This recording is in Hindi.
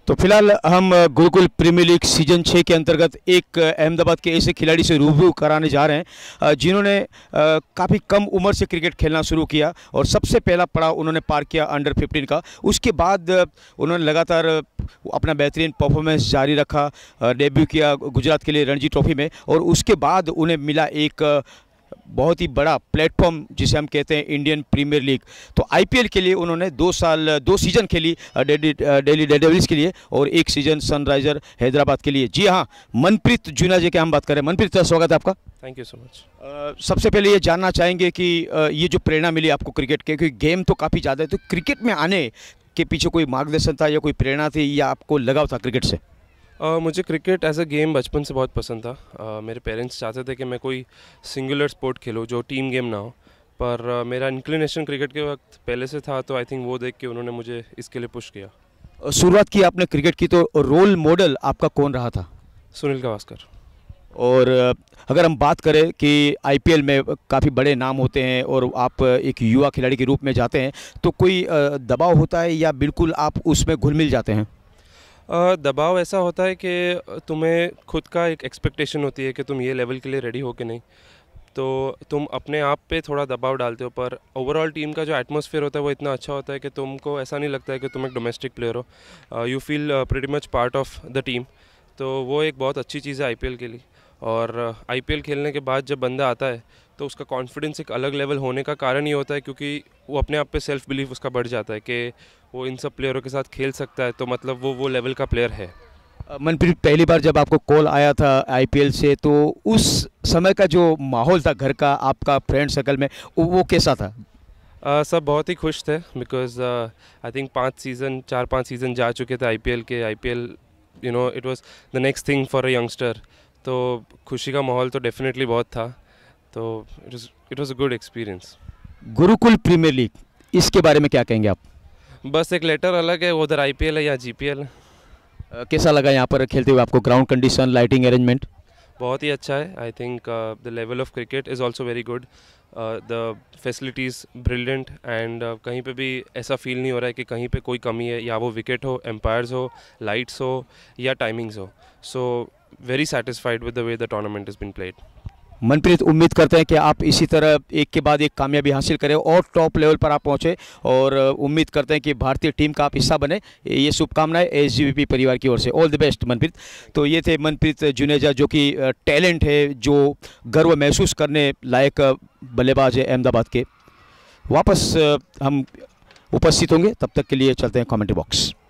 तो फिलहाल हम गुरुकुल प्रीमियर लीग सीजन 6 के अंतर्गत एक अहमदाबाद के ऐसे खिलाड़ी से रूबरू कराने जा रहे हैं जिन्होंने काफ़ी कम उम्र से क्रिकेट खेलना शुरू किया और सबसे पहला पड़ाव उन्होंने पार किया अंडर 15 का। उसके बाद उन्होंने लगातार अपना बेहतरीन परफॉर्मेंस जारी रखा, डेब्यू किया गुजरात के लिए रणजी ट्रॉफी में और उसके बाद उन्हें मिला एक बहुत ही बड़ा प्लेटफॉर्म जिसे हम कहते हैं इंडियन प्रीमियर लीग। तो आईपीएल के लिए उन्होंने 2 सीज़न खेली दिल्ली डेयरडेविल्स के लिए और 1 सीज़न सनराइजर हैदराबाद के लिए। जी हाँ, मनप्रीत जूना जी के हम बात करें। मनप्रीत, स्वागत है आपका। Thank you so much. सबसे पहले ये जानना चाहेंगे कि ये जो प्रेरणा मिली आपको क्रिकेट के, क्योंकि गेम तो काफ़ी ज़्यादा है, तो क्रिकेट में आने के पीछे कोई मार्गदर्शन था या कोई प्रेरणा थी या आपको लगाव था क्रिकेट से? मुझे क्रिकेट एज अ गेम बचपन से बहुत पसंद था। मेरे पेरेंट्स चाहते थे कि मैं कोई सिंगुलर स्पोर्ट खेलूँ जो टीम गेम ना हो, पर मेरा इंक्लिनेशन क्रिकेट के वक्त पहले से था, तो आई थिंक वो देख के उन्होंने मुझे इसके लिए पुश किया। शुरुआत की आपने क्रिकेट की, तो रोल मॉडल आपका कौन रहा था? सुनील गावस्कर। और अगर हम बात करें कि आईपीएल में काफ़ी बड़े नाम होते हैं और आप एक युवा खिलाड़ी के रूप में जाते हैं, तो कोई दबाव होता है या बिल्कुल आप उसमें घुल मिल जाते हैं? दबाव ऐसा होता है कि तुम्हें खुद का एक एक्सपेक्टेशन होती है कि तुम ये लेवल के लिए रेडी हो कि नहीं, तो तुम अपने आप पे थोड़ा दबाव डालते हो, पर ओवरऑल टीम का जो एटमॉस्फेयर होता है वो इतना अच्छा होता है कि तुमको ऐसा नहीं लगता है कि तुम एक डोमेस्टिक प्लेयर हो। You feel pretty much part of the team. तो वो एक बहुत अच्छी चीज़ है आईपीएल के लिए। और आईपीएल खेलने के बाद जब बंदा आता है तो उसका कॉन्फिडेंस एक अलग लेवल होने का कारण ये होता है क्योंकि वो अपने आप पे सेल्फ बिलीफ उसका बढ़ जाता है कि वो इन सब प्लेयरों के साथ खेल सकता है, तो मतलब वो लेवल का प्लेयर है। मनप्रीत, पहली बार जब आपको कॉल आया था आईपीएल से, तो उस समय का जो माहौल था घर का, आपका फ्रेंड सर्कल में, वो कैसा था? सब बहुत ही खुश थे बिकॉज आई थिंक 4-5 सीज़न जा चुके थे आईपीएल के। IPL it was the next thing for a youngster, तो खुशी का माहौल तो डेफिनेटली बहुत था। तो it was a good experience. Gurukul premier league, इसके बारे में क्या कहेंगे आप? बस एक लेटर अलग है, उधर आईपीएल है या जीपीएल। कैसा लगा यहाँ पर खेलते हुए आपको? Ground condition, lighting arrangement? बहुत ही अच्छा है। I think the level of cricket is also very good. The facilities brilliant and कहीं पे भी ऐसा फील नहीं हो रहा है कि कहीं पे कोई कमी है, या वो विकेट हो, एम्पायर्स हो, लाइट्स हो या टाइमिंग्स हो। So very satisfied with the way the tournament is been played. Manpreet, उम्मीद करते हैं कि आप इसी तरह एक के बाद एक कामयाबी हासिल करें और टॉप लेवल पर आप पहुंचे, और उम्मीद करते हैं कि भारतीय टीम का आप हिस्सा बने। ये शुभकामनाएं एसजीवीपी परिवार की ओर से। All the best Manpreet. तो ये थे मनप्रीत जुनेजा, जो कि टैलेंट है, जो गर्व महसूस करने लायक बल्लेबाज है अहमदाबाद के। वापस हम उपस्थित होंगे, तब तक के लिए चलते हैं कमेंट्री बॉक्स।